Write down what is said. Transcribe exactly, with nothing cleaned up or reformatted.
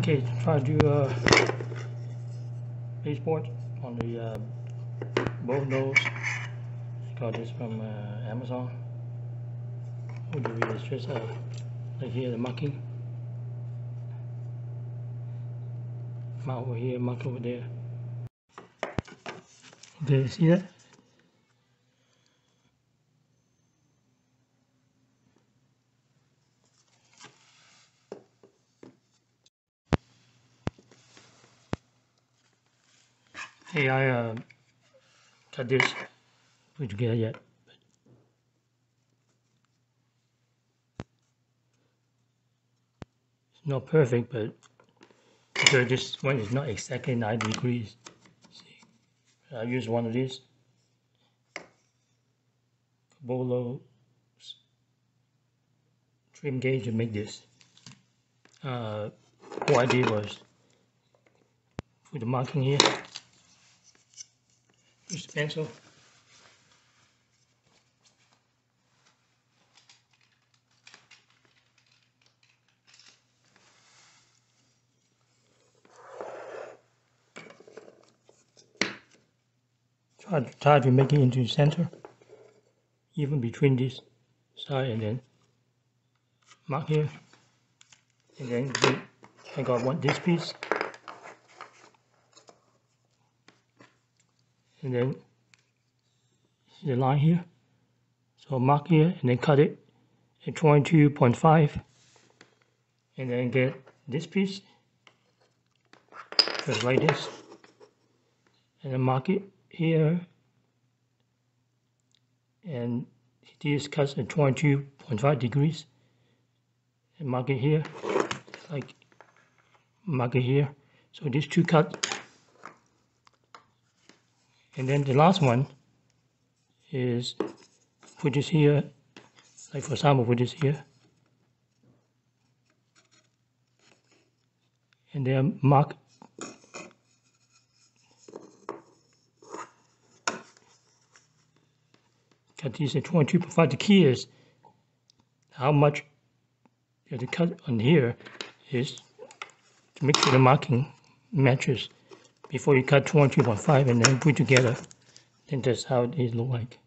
Okay, try to do a baseboard on the uh, Bullnose. I got this from uh, Amazon. What do we? It's just uh, right here the marking. Mark over here, mark over there. Okay, see that? Hey, I uh, cut this, put it together yet. It's not perfect, but because this one is not exactly ninety degrees. See, I use one of these Bullnose Trim gauge to make this. Uh, whole idea was put the marking here. Use the pencil. Try, try to make it into the center, even between this side, and then mark here. And then I got one this piece, and then the line here. So mark here and then cut it at twenty-two point five, and then get this piece just like this, and then mark it here, and this cuts at twenty-two point five degrees, and mark it here, like mark it here. So these two cut, and then the last one is put this here, like for example put this here, and then mark cut these at twenty-two point five. The key is how much you have to cut on here is to make sure the marking matches before you cut twenty-two point five and then put together. Then that's how it look like.